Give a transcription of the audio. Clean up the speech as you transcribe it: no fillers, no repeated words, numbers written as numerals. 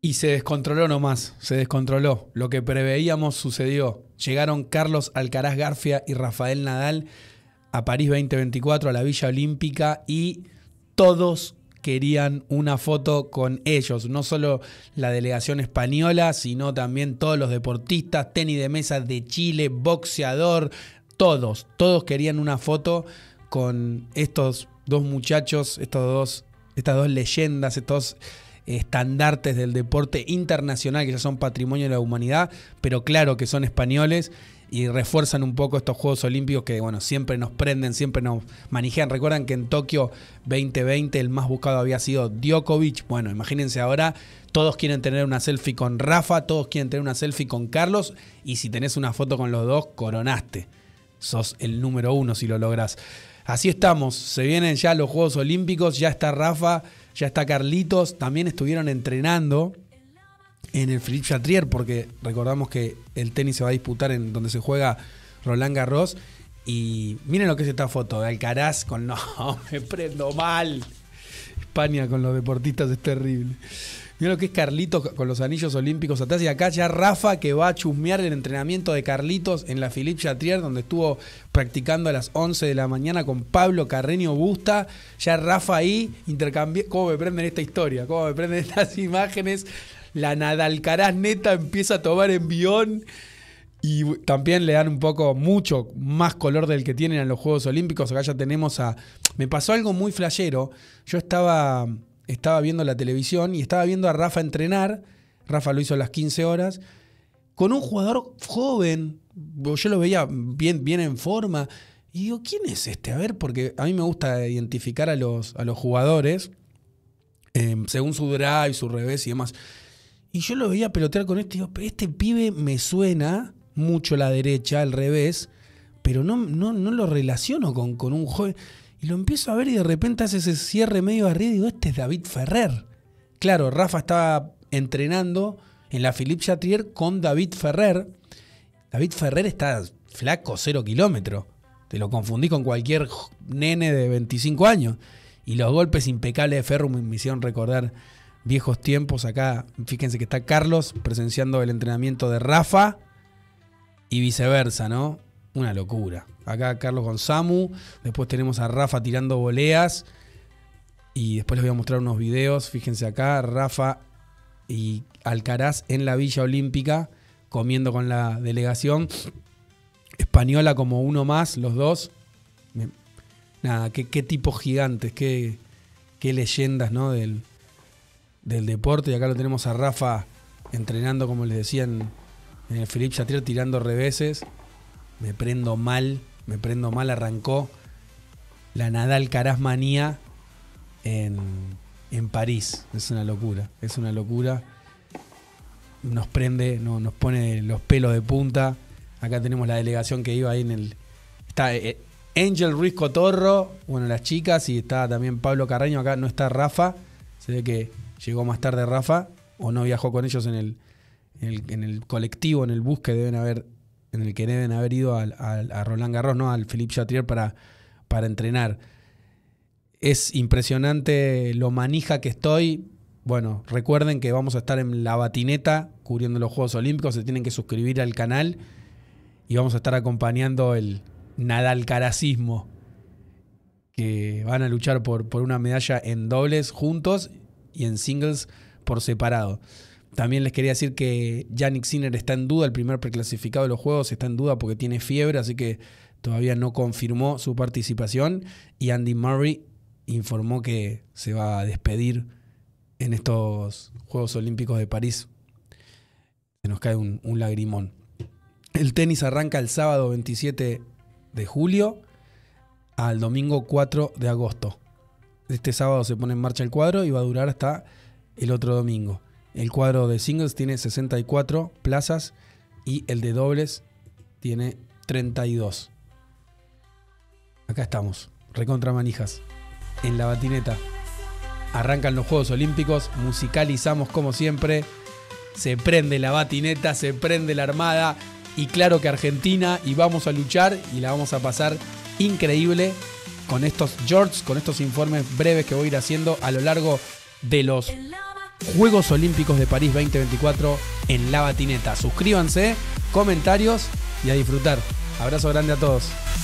Y se descontroló nomás, se descontroló. Lo que preveíamos sucedió. Llegaron Carlos Alcaraz Garfia y Rafael Nadal a París 2024, a la Villa Olímpica, y todos querían una foto con ellos. No solo la delegación española, sino también todos los deportistas, tenis de mesa de Chile, boxeador, todos querían una foto con estos dos muchachos, estas dos leyendas, estos estandartes del deporte internacional que ya son patrimonio de la humanidad, pero claro que son españoles y refuerzan un poco estos Juegos Olímpicos que, bueno, siempre nos prenden, siempre nos manijean. Recuerdan que en Tokio 2020 el más buscado había sido Djokovic. Bueno, imagínense ahora, todos quieren tener una selfie con Rafa, todos quieren tener una selfie con Carlos, y si tenés una foto con los dos, coronaste. Sos el número uno si lo lográs. Así estamos, se vienen ya los Juegos Olímpicos, ya está Rafa, ya está Carlitos, también estuvieron entrenando en el Philippe Chatrier, porque recordamos que el tenis se va a disputar en donde se juega Roland Garros. Y miren lo que es esta foto de Alcaraz con... No, me prendo mal. España con los deportistas es terrible. Miren lo que es Carlitos con los anillos olímpicos atrás. Y acá ya Rafa, que va a chusmear el entrenamiento de Carlitos en la Philippe Chatrier, donde estuvo practicando a las 11 de la mañana con Pablo Carreño Busta. Ya Rafa ahí intercambió. ¿Cómo me prenden esta historia? ¿Cómo me prenden estas imágenes? La Nadalcaraz neta empieza a tomar envión y también le dan un poco, mucho más color del que tienen a los Juegos Olímpicos. Acá ya tenemos a... Me pasó algo muy flashero. Yo estaba viendo la televisión y estaba viendo a Rafa entrenar. Rafa lo hizo a las 15 horas. Con un jugador joven. Yo lo veía bien en forma. Y digo, ¿quién es este? A ver, porque a mí me gusta identificar a los jugadores según su drive, su revés y demás. Y yo lo veía pelotear con este y digo, este pibe me suena mucho la derecha, el revés, pero no lo relaciono con un joven. Y lo empiezo a ver y de repente hace ese cierre medio arriba y digo, este es David Ferrer. Claro, Rafa estaba entrenando en la Philippe Chatrier con David Ferrer. David Ferrer está flaco, 0 kilómetros. Te lo confundí con cualquier nene de 25 años. Y los golpes impecables de Ferrer me hicieron recordar viejos tiempos. Acá, fíjense que está Carlos presenciando el entrenamiento de Rafa y viceversa, ¿no? Una locura. Acá Carlos con Samu, después tenemos a Rafa tirando voleas y después les voy a mostrar unos videos. Fíjense acá, Rafa y Alcaraz en la Villa Olímpica comiendo con la delegación española como uno más, los dos. Nada, qué tipos gigantes, qué leyendas, ¿no? del deporte. Y acá lo tenemos a Rafa entrenando, como les decía, en el Philippe Chatrier, tirando reveses. Me prendo mal, arrancó la Nadal-Alcaraz manía en París. Es una locura. Nos prende, nos pone los pelos de punta. Acá tenemos la delegación que iba ahí en el... Está Angel Ruiz Cotorro, bueno, las chicas, y está también Pablo Carreño. Acá no está Rafa, se ve que llegó más tarde Rafa, o no viajó con ellos en el colectivo, en el bus en el que deben haber ido a Roland Garros, ¿no? Al Philippe Chatrier para entrenar. Es impresionante lo manija que estoy. Bueno, recuerden que vamos a estar en La Batineta cubriendo los Juegos Olímpicos. Se tienen que suscribir al canal y vamos a estar acompañando el Nadalcarazismo, que van a luchar por una medalla en dobles juntos y en singles por separado. También les quería decir que Jannik Sinner está en duda, el primer preclasificado de los Juegos está en duda porque tiene fiebre, así que todavía no confirmó su participación. Y Andy Murray informó que se va a despedir en estos Juegos Olímpicos de París. Se nos cae un lagrimón. El tenis arranca el sábado 27 de julio al domingo 4 de agosto. Este sábado se pone en marcha el cuadro y va a durar hasta el otro domingo. El cuadro de singles tiene 64 plazas y el de dobles tiene 32. Acá estamos, recontra manijas, en La Batineta. Arrancan los Juegos Olímpicos, musicalizamos como siempre. Se prende La Batineta, se prende la Armada. Y claro que Argentina, y vamos a luchar y la vamos a pasar increíble con estos shorts, con estos informes breves que voy a ir haciendo a lo largo de los Juegos Olímpicos de París 2024 en La Batineta. Suscríbanse, comentarios y a disfrutar. Abrazo grande a todos.